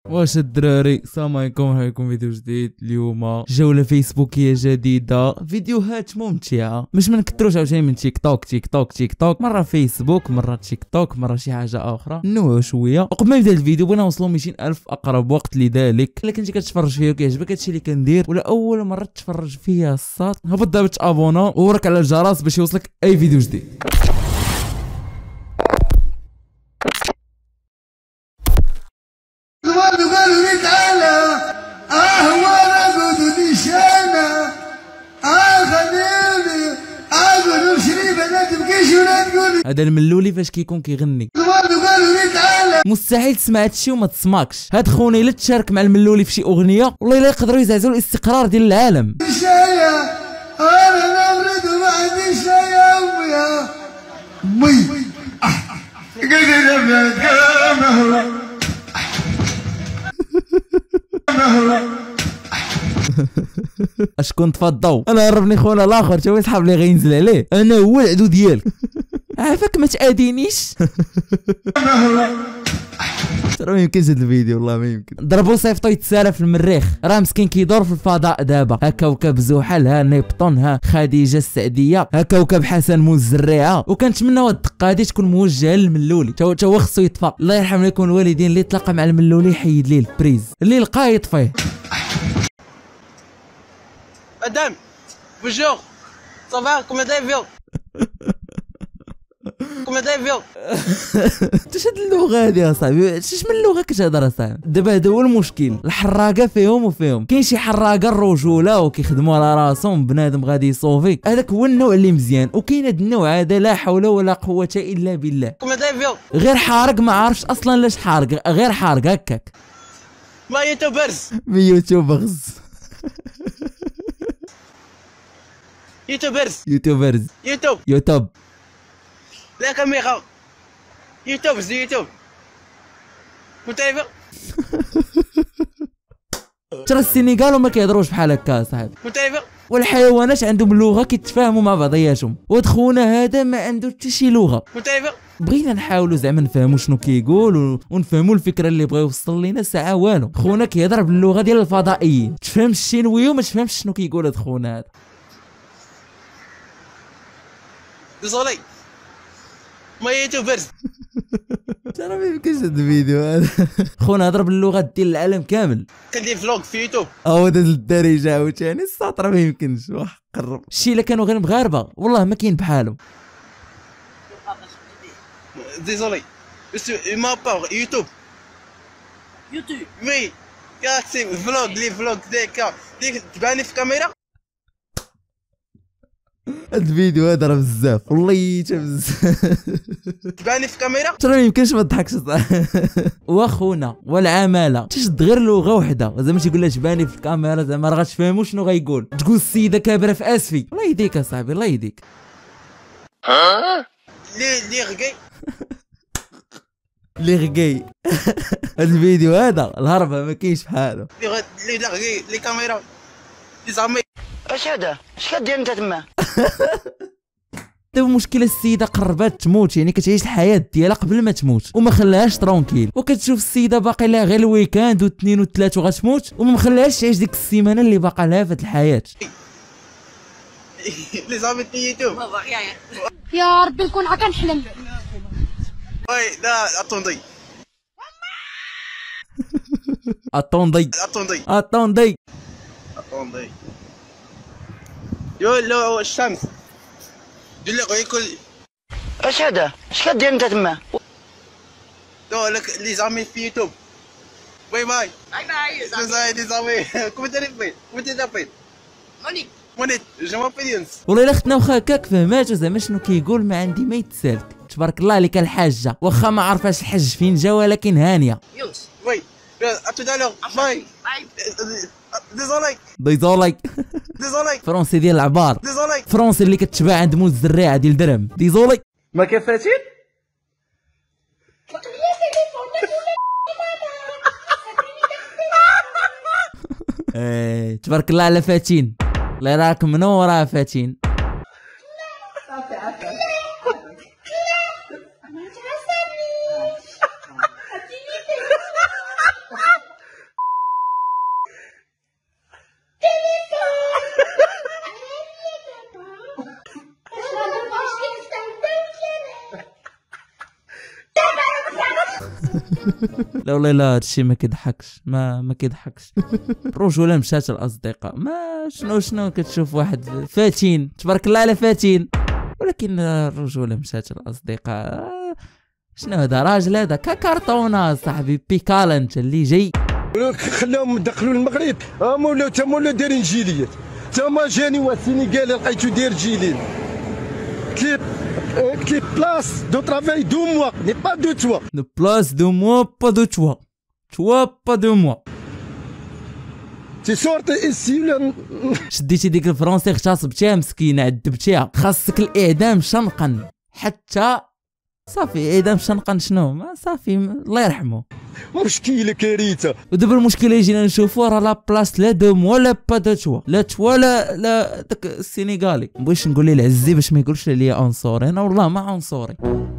واش الدراري السلام عليكم، عليكم فيديو جديد. اليوم جولة فيسبوكية جديدة، فيديوهات ممتعة، مش منكتروش عاوتاني من تيك توك تيك توك تيك توك، مرة فيسبوك مرة تيك توك مرة شي حاجة أخرى، نوعوا شوية. وقبل ما نبدا الفيديو بغينا نوصلوا 200,000 أقرب وقت، لذلك إلا كنتي كتفرج فيا وكيعجبك هادشي اللي كندير ولا أول مرة تفرج فيا الساط، هبط دابا تابونا وورك على الجرس باش يوصلك أي فيديو جديد. قالوا لي تعالى وانا قلت لي شانا خليني اقول شريفه ما تبكيش ولا تقولي. هذا الملولي فاش كيكون كيغني قالوا لي تعالى. مستحيل تسمع هادشي وما تسمعكش. هاد خونا الا تشارك مع الملولي في شي اغنيه والله الا يقدروا يزعزعوا الاستقرار ديال العالم. شايا انا نمرض وما عنديش شايا امي اشكون تفضوا انا عرفني خونا الاخر تا هو يسحب لي غينزل عليه، انا هو العدو ديالك. عافاك ما تادينيش. ترى ما يمكنش هاد الفيديو والله ما يمكن. ضربوا صيفطو يتسالى في المريخ، راه مسكين كيدور في الفضاء دابا. ها كوكب زحل، ها نبطون، ها خديجه السعديه، ها كوكب حسن موزريعه. وكنتمنى هاد الدقه هادي تكون موجهه للملولي، تا هو خصو يطفى. الله يرحم لكم الوالدين اللي تلاقى مع الملولي يحيد ليه البريز، اللي لقاه يطفيه. Madame, bonjour, ça va? Comment allez-vous? Comment allez-vous? اش هاد اللغه هادي يا صاحبي؟ اش من لغه كتهضر يا صاحبي؟ دابا هذا هو المشكل، الحراقه فيهم وفيهم. كاين شي حراقه الرجوله وكيخدموا على راسهم، بنادم غادي يصوفي، هذاك هو النوع اللي مزيان. وكاين هاد النوع هذا لا حول ولا قوه الا بالله، Comment allez-vous? غير حارق ما عارفش اصلا لاش حارق، غير حارق هكاك. ما يوتيوبرز يوتيوبرز يوتيوبرز يوتيوبرز يوتيوب يوتيوب لا كاميرا يوتيوبرز يوتيوب كنت عارف ترى السنغال وما كيهضروش بحال هكا صاحبي، كنت عارف والحيوانات عندهم لغه كيتفاهموا مع بعضياتهم، وهاد خونا هذا ما عنده حتى شي لغه. كنت عارف بغينا نحاولوا زعما نفهموا شنو كيقول ونفهموا الفكره اللي بغا يوصل لينا، ساعه والو. خونا كيهضر باللغه ديال الفضائيين، تفهم الشينويه وما تفهمش شنو كيقول هاد خونا هذا. ديزولي ما يوتيوبرز. ترى ما يمكنش هاد الفيديو هذا. خونا هضر باللغات ديال العالم كامل. كندير فلوغ في يوتيوب. او داز الدارجه عاوتاني الساطر ما يمكنش. واه قرب الشي الا كانوا غير مغاربه والله ما كاين بحالهم. ديزولي بس ما باغ يوتيوب يوتيوب وي كاكسي فلوغ لي فلوغ ديك تباني في كاميرا. هاد الفيديو هذا راه بزاف والله تا بزاف. تباني في كاميرا. ترى ما يمكنش ما تضحكش واخونا والعماله تشد غير لغه وحده، زعما تيقول لها تباني في الكاميرا، زعما راه غتفهموا شنو غايقول. تقول السيده كابره في اسفي، الله يهديك اصاحبي الله يهديك. لي غكاي لي غكاي. هاد الفيديو هذا الهربه ما كاينش بحالو. لي غكاي لي كاميرا لي زعمي. اش هذا؟ اش كدير انت تما؟ دابا مشكلة السيدة قربات تموت، يعني كتعيش الحياة ديالها قبل ما تموت وما خلاهاش ترونكيل، وكتشوف السيدة باقي لها غير الويكاند واثنين وثلاث وغتموت وما مخلاهاش تعيش ديك السيمانة اللي باقا لها في هاد الحياة. لي زعمي يوتيوب. يا ربي نكون عا كنحلم. وي لا اتوندي اتوندي اتوندي اتوندي اتوندي يو لو الشمس دير لي غيكل. اش هذا؟ اش كدير انت تما؟ لا لك لي زعمي في يوتيوب. باي باي باي باي لي زعمي. كومنت ريبيت كومنت ريبيت مونيت جو مابيل يونس. والله الا اختنا واخا هكاك فهماتو زعما شنو كيقول، ما عندي ما يتسالك. تبارك الله عليك الحاجه، واخا ما عرفاش الحج فين جا ولكن هانيه. يونس وي اتو دالور باي ديزولي ديزولي ديزولي فرونسي ديال العبار، ديزولي فرونسي اللي كتباع عند موز الزراعه ديال درهم. ديزولي ما كفاتين. تبارك الله على فاتين، الله يراك منوره فاتين. لا والله لا، هادشي ما كيضحكش، ما كيضحكش. الرجوله مشات الاصدقاء، ما شنو كتشوف واحد فاتين تبارك الله على فاتين، ولكن الرجوله مشات الاصدقاء. شنو هذا راجل هذا ككرتونه صاحبي، بيكالا انت اللي جاي. خلاهم دخلوا المغرب، مولاو دايرين جيليات. تما جاني واحد السينيغالي لقيتو داير جيلين. قلت لي بلاص دو ترافاي دو موا ني با دو توا. دو بلاص دو موا با دو توا، توا با دو موا. تي سورتي اسي ولا شديتي ديك الفرونسي اغتصبتيها مسكينه، عذبتيها، خاصك الاعدام شنقا حتى صافي. اعدام شنقا شنو؟ ما صافي الله يرحمه. مشكله كارثه. ودابا المشكله يجينا نشوفوا راه لا بلاص لا دو موا لا با دو توا، لا توا لا داك السينيغالي. مبغيتش نقول ليه العزي باش ما يقولش لي عنصري، انا والله ما عنصري.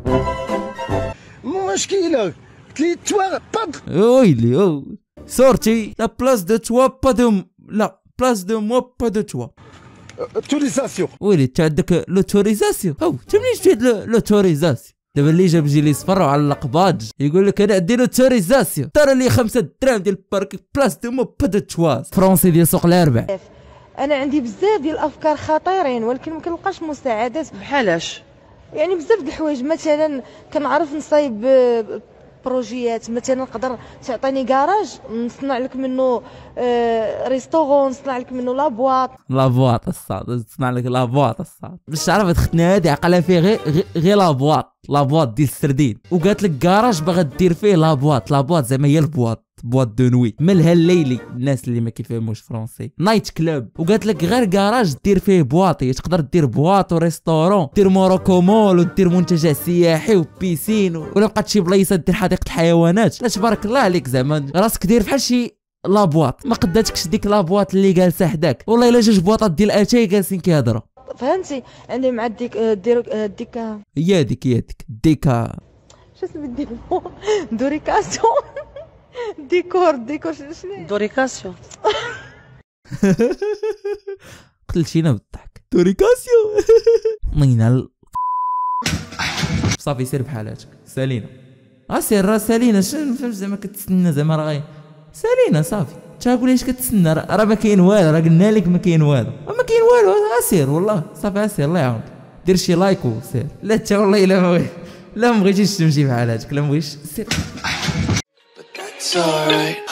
مشكله قلت لي توا با ويلي سورتي لا بلاص دو توا با دو، لا بلاص دو موا با دو توا. اوتوريزاسيون. ويلي انت عندك لوتوريزاسيون. انت منين جبتي هاد لوتوريزاسيون؟ دابا اللي جاب جيلي صفر وعلق بادج يقول لك انا عندي لوتوريزاسيون، ترى لي 5 دراهم ديال البارك بلاص دو مو با دو توا. فرونسي ديال سوق الاربع. انا عندي بزاف ديال الافكار خطيرين، ولكن ما كنلقاش مساعدات. بحالاش؟ يعني بزاف د الحوايج، مثلا كنعرف نصايب بروجيات، مثلا نقدر تعطيني كراج نصنع لك منه ريستورون، نصنع لك منه لابواط الصاد، نصنع لك لابواط الصاد باش تعرف اختنا هادي عقلها فيه غير لابواط ديال السردين، وقالت لك كراج باغا دير فيه لابواط زعما هي البواط دو نوي مالها الليلي. الناس اللي ما كيفهموش فرونسي نايت كلوب، وقالت لك غير كراج دير فيه بواطي، تقدر دير بواط وريستورون، دير موروكو مول، ودير منتجع سياحي وبيسين، ولا بقات شي بلايصه دير حديقه الحيوانات. لا تبارك الله عليك، زعما راسك دير بحال شي لابواط. ما قداتكش ديك لابواط اللي جالسه حداك، والله الا جوج بواطات ديال اتاي جالسين كيهضروا. فهمتي؟ عندي مع ديكا هي ديك ديكا شو اسم دوريكاسيون. ديكور شنو؟ دوريكاسيون. قتلتينا بالضحك. دوريكاسيون. مينا صافي سير بحالاتك سالينا. سير سالينا، شنو فهمت زعما كتسنى، زعما راه سالينا صافي. تقول اش كتسنى؟ راه ما كاين والو، راه قلنا لك ما كاين والو، سير والله صافي. سير الله يعاونك، دير شي لايك وسير. لا انت والله لا ما بغيتيش تمشي بحالاتك، لا ما بغيتيش سير. It's alright.